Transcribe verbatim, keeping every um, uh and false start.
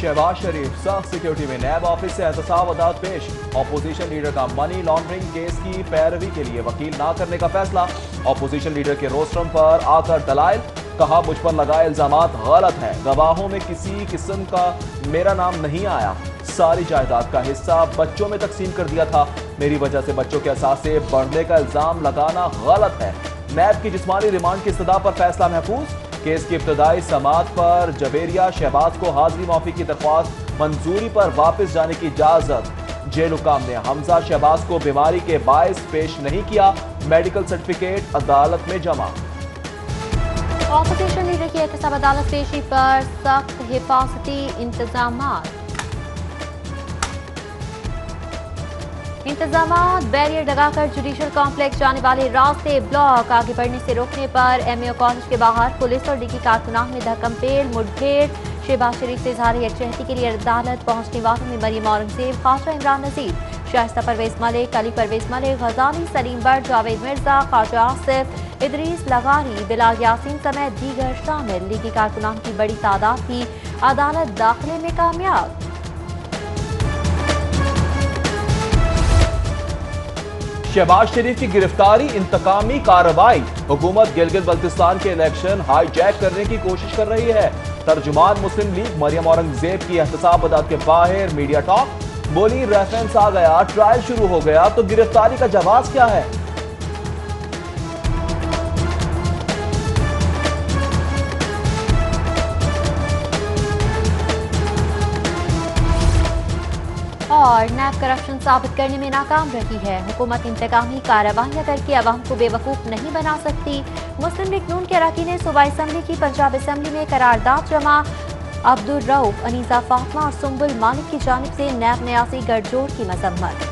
शहबाज शरीफ सख्त सिक्योरिटी में नैब ऑफिस से एहतसाब अदालत पेश। ऑपोजिशन लीडर का मनी लॉन्ड्रिंग केस की पैरवी के लिए वकील ना करने का फैसला। ऑपोजिशन लीडर के रोस्ट्रम पर आकर दलाइल, कहा मुझ पर लगाए इल्जामात गलत है, गवाहों में किसी किस्म का मेरा नाम नहीं आया, सारी जायदाद का हिस्सा बच्चों में तकसीम कर दिया था, मेरी वजह से बच्चों के असासे बढ़ने का इल्जाम लगाना गलत है। नैब की जिस्मानी रिमांड की इस्तदा पर फैसला महफूज। केस की इब्तदाई समाअत पर जवेरिया शहबाज को हाजिरी माफी की दरख्वास्त मंजूरी पर वापस जाने की इजाजत। जेल हुकाम ने हमजा शहबाज को बीमारी के बायस पेश नहीं किया, मेडिकल सर्टिफिकेट अदालत में जमा। ऑपोजिशन लीडर की एहतसाब अदालत पेशी पर सख्त हिफाजती इंतजामात इंतजामात बैरियर लगाकर जुडिशल कॉम्प्लेक्स जाने वाले रास्ते ब्लॉक, आगे बढ़ने से रोकने पर एमएओ कॉलेज के बाहर पुलिस और डिगी कारकुनान में धक्कमपेल मुठभेड़। शहबाज शरीफ से इजहार यकजहती के लिए अदालत पहुंचने वालों में मरियम औरंगजेब, ख्वाजा इमरान नजीर, शाइस्ता परवेज मलिक, अली परवेज मलिक, गजाली सलीम बट, जावेद मिर्जा, ख्वाजा आसिफ, इदरीस लगारी, बिलाल यासीन समेत दीगर शामिल। लीगी कारकुनान की बड़ी तादाद भी अदालत दाखिले में कामयाब। शहबाज शरीफ की गिरफ्तारी इंतकामी कार्रवाई। हुकूमत गिलगित बल्तिस्तान के इलेक्शन हाईजैक करने की कोशिश कर रही है। तर्जुमान मुस्लिम लीग मरियम औरंगजेब की एहतसाब अदालत के बाहर मीडिया टॉक, बोली रेफरेंस आ गया, ट्रायल शुरू हो गया तो गिरफ्तारी का जवाब क्या है। और नैब करप्शन साबित करने में नाकाम रही है। हुकूमत इंतकामी कार्रवाइयां करके अवाम को बेवकूफ नहीं बना सकती। मुस्लिम लीग नून के अरकान ने सूबाई असम्बली की पंजाब असम्बली में करारदाद जमा। अब्दुल रऊफ, अनीसा फातिमा और सुम्बुल मालिक की जानिब से नैब न्यासी गठजोड़ की मजम्मत।